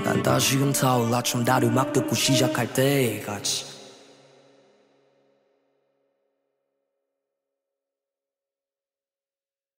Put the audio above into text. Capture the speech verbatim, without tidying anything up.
난 다시금 타올라 처음 다리 막 듣고 시작할 때같이